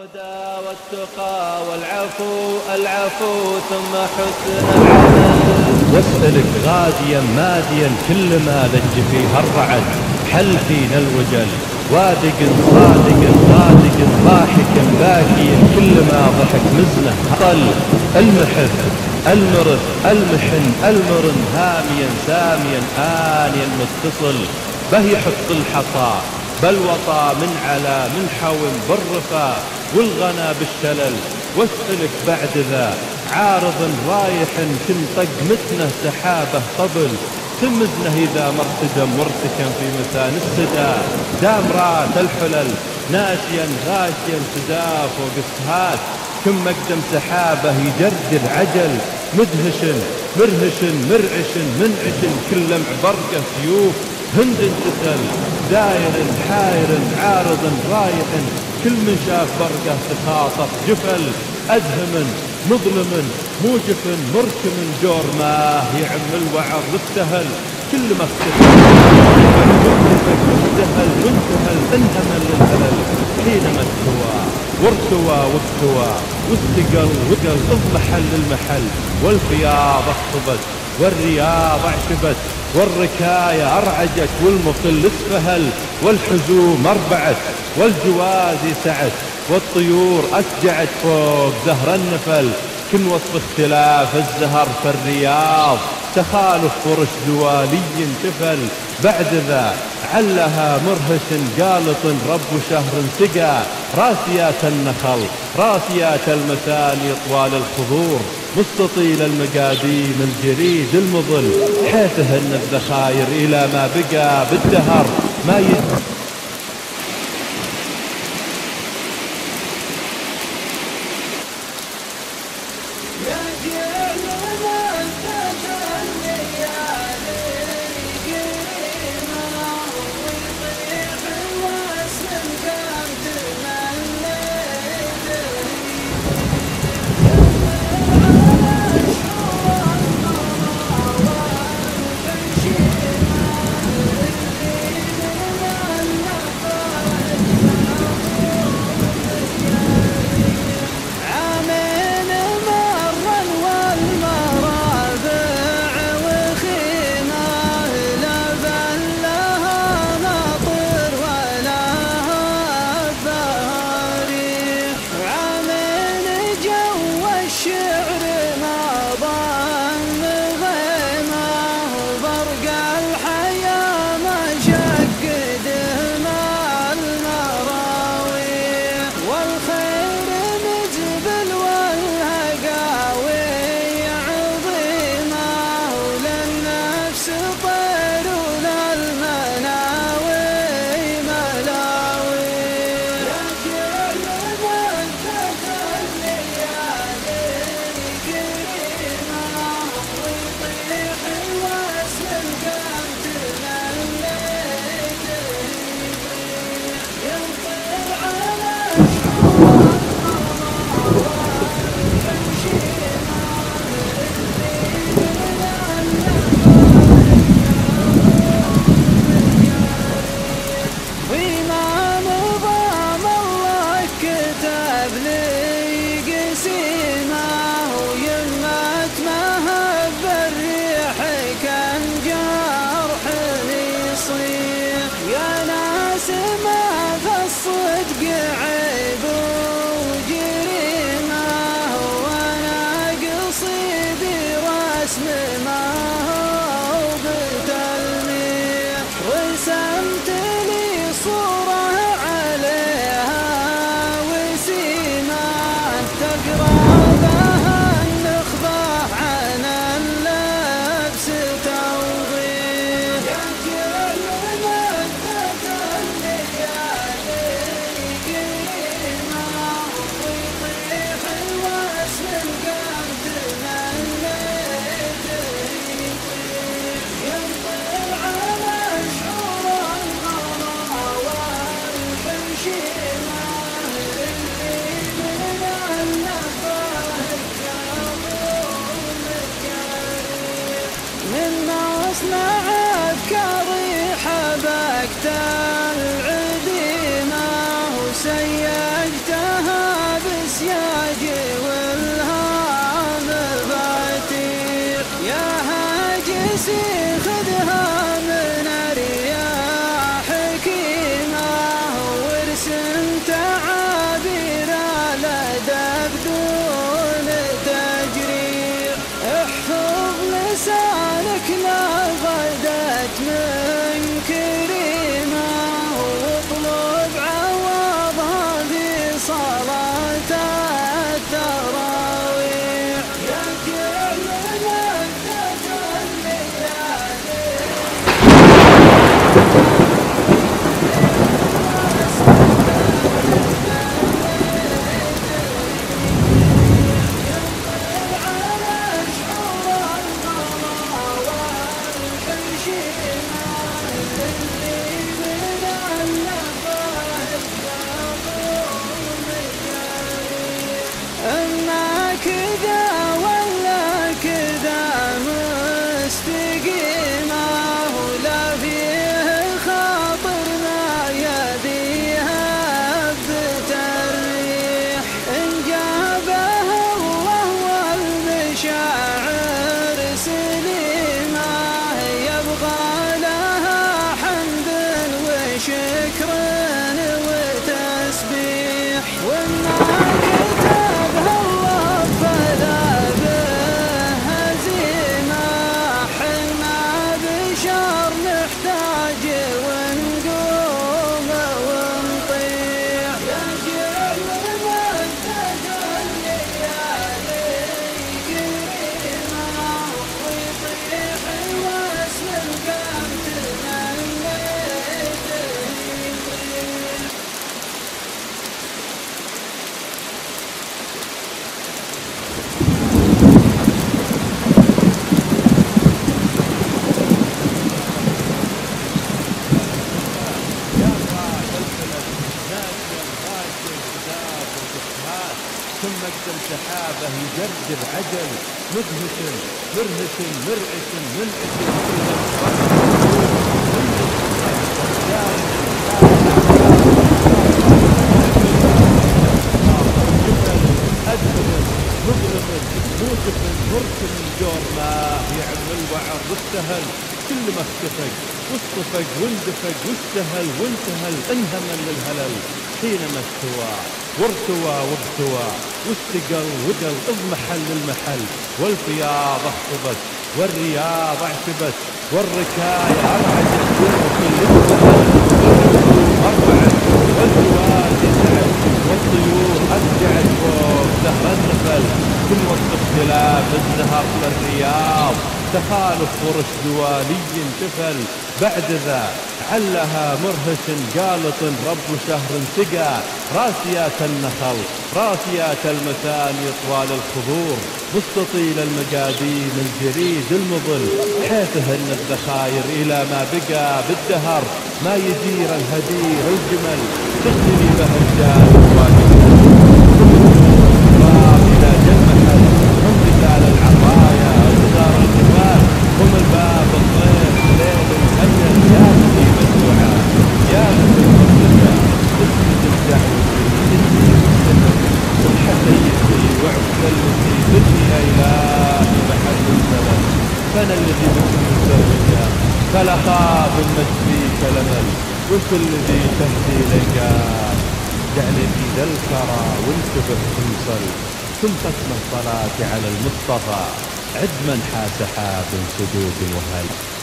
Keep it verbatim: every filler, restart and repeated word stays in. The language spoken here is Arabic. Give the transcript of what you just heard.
الهدى والتقى والعفو العفو ثم حسن العمل. واسألك غاديا ماديا كل ما لج فيها الرعد، حل فينا الوجل وادق صادق غادق ضاحك باكي كل ما ضحك مزنه طل المحف المرف المحن المرن هاميا ساميا آنيا متصل به يحط الحصى بل وطى من على من حوم بالرفا والغنى بالشلل. واسألك بعد ذا عارض رايح تنطق متنه سحابه طبل تمزنه إذا مرتدم مرتكم في مثان السدا دامرات الحلل ناشيا غاشيا سداف وقسهات كم مقدم سحابه يجرجر عجل مدهش مرهش مرعش منعش كل معبرقه سيوف هند تسل داير حاير عارض رايح كل من شاف برقه تخاطف جفل أدهم مظلم موجف مركم جور ما يعم الوعر واستهل كل ما اختفل واستهل وانتهل انهمل للهلل حينما استوى وارتوى واستوى واستقل وقل اضمحل المحل والفياض اخطبت والرياض اعشبت والركاية أرعجت والمطل اسفهل والحزوم أربعت والجوازي سعت والطيور أسجعت فوق زهر النفل كن وصف اختلاف الزهر في الرياض تخالف فرش دوالي تفل. بعد ذا علها مرهش قالط رب شهر سقى راسيات النخل راسيات المثاني طوال الخضور مستطيل المقاديم الجريد المظل حيثهن الذخاير إلى ما بقى بالدهر ما يد العديمة وسيجتها كذا ولا كذا مستقيمة، ولا فيه خاطرنا يديها بتريح. إن جابه الله والمشاعر سليمة، يبغى لها حمد وشكر وتسبيح. وما كتبها الله فلا به هزيمة، حنا بشر نحتاج ونقوم ونطيع. يا شعر مدة الليالي كريمة، ويطيح واسم القمت من ليته يطيح. ثم اقدم سحابه يجرجر عجل، مدهش مرهش مرعش منعش أدهن مغرب موسف مرسم الجور ما يعمل وعر واستهل. كل ما اختفق واصطفق واندفق واستهل وانتهل انهمل للهلل. حينما استوى وارتوى وابتوى واستقل ودل اضمحل للمحل. والفياض اخطبت والرياض اعتبت والركاية ارعدت والكل اربعت والجواد يسعد والطيور ارجعت فوق دهر النفل. كل وقت اختلاف الزهر للرياض تخالف فرش دوالي انتفل. بعد ذا علها مرهش قالط رب شهر سقى. راسيات النخل راسيات المثاني طوال الخضور مستطيل المقاديم الجريد المظل. حيثهن الذخاير إلى ما بقى بالدهر ما يدير الهدير الجمل. تغتني به الجال إلى جمحل هم رجال العطايا صغار الجبال. هم الباب الضيف ليل الهجل. يا مجيب الدعاء يا مثل المرتجى اسجد الدعوة والحسن يدي وعبد الذي بدني إلهي محل الزمن. فانا الذي بكم مزوجا فلا خاب المجد فيك لمن. وكل ذي تهدي لقاك دعني في ذا الكرى وانتبه تنصل. ثم ختم الصلاة على المصطفى عد من حا سحاب سدود وهل.